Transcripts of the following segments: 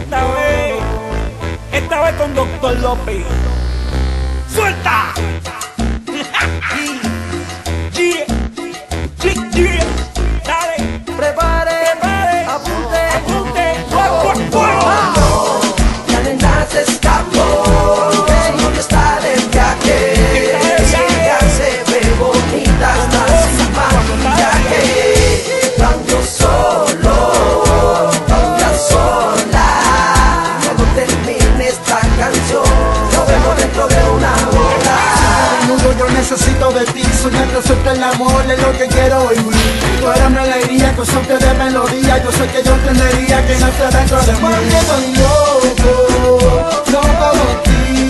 Esta vez con Doctor López. ¡Suelta! Yeah, yeah, yeah. Dale, prepare, apunte. No, ya de nada se escapó. ¿Dónde está el viaje? Ella se ve bonita hasta sin maquillaje. Cuando solo, anda sola. Cuando termine esta canción, nos vemos dentro de una hora. Yo necesito de ti, soñando suelta el amor, es lo que quiero vivir. Tú eres mi alegría, con sorte de melodía. Yo sé que yo entendería que no está dentro de mí. Mami, estoy loco, loco por ti.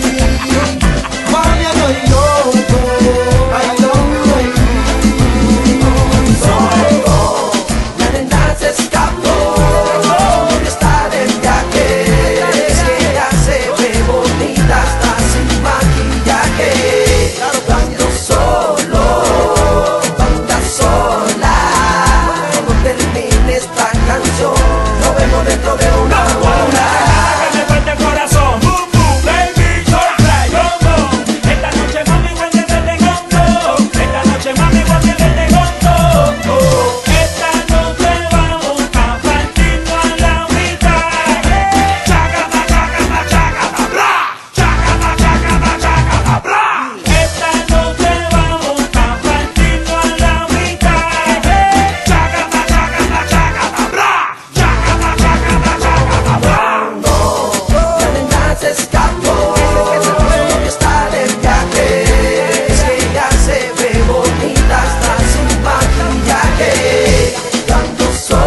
Mami, estoy loco, I love you, baby. Solo, la nena se escapó. ¿Dónde está el viaje? Ella se ve bonita hasta sin maquillaje. Cuando solo, anda sola. Cuando termine esta canción, nos vemos dentro de una hora. Que me parte el corazón. Boom, boom, baby, soy boom. Esta noche mami voy a tenerte con todo. Esta noche mami voy a tenerte con todo. Esta noche vamos a partirnos a la mitad. Chácata, chácata, chácata, bra. Chácata, chácata, chácata, bra. Esta noche vamos a partirnos a la mitad. Chácata, chácata, chácata, bra. Chácata, chácata, chácata, bra. La nena se escapó. ¿Dónde está el viaje? Ella se ve bonita hasta sin maquillaje. Cuando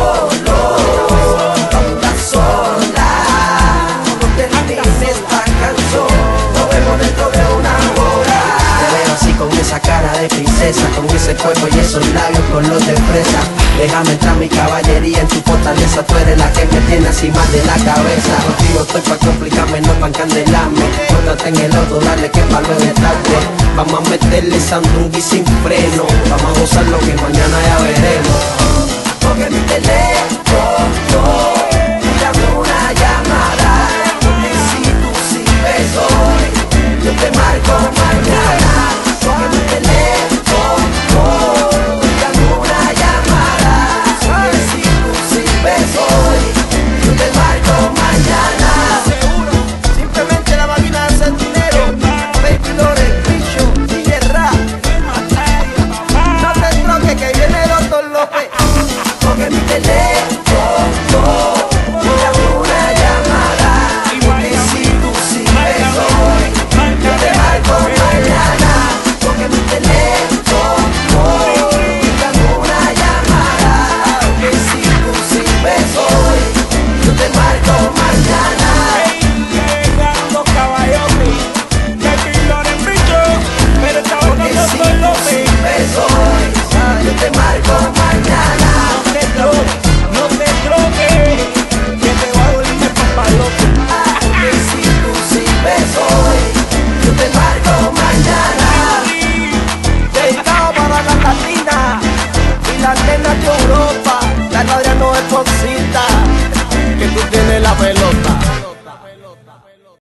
solo, anda sola. Cuando termine esta canción, nos vemos dentro de una hora. Te veo así con esa cara de princesa, con ese cuerpo y esos labios color de fresa. Déjame entrar mi caballería en tu fortaleza. Tú eres la que me tiene así mal de la cabeza. Contigo estoy pa' complicarme, no pa' encandelarme. Móntate en el auto, dale que pa' luego tarde. Vamos a meterle sandungue sin freno. Vamos a gozar lo que mañana ya veremos. Porque mi teléfono, dame una llamada. Porque si tú sigues hoy, yo te marco mañana. Porque mi teléfono, dame una llamada. Porque si tú sigues hoy, yo te marco mañana. Simplemente la máquina hace dinero. Baby Lore, Bicho, DJ Rap. No te troques que viene el Doctor López. Porque mi teléfono, dame una llamada. Porque si tú sigues hoy, yo te marco mañana. Porque mi teléfono, dame una llamada. Porque si tú sigues hoy, yo te marco mañana. Llegando caballotes, Baby Lore Bicho, pero esta vez Porque con si Doctor tú López. sigues hoy, yo te marco mañana. No te troques, que te va a doler el papalote. Porque si tú sigues hoy, yo te marco mañana. Dedicado para la latina y las nenas de Europa. La Claudia no es cosita, que tú tienes la pelota.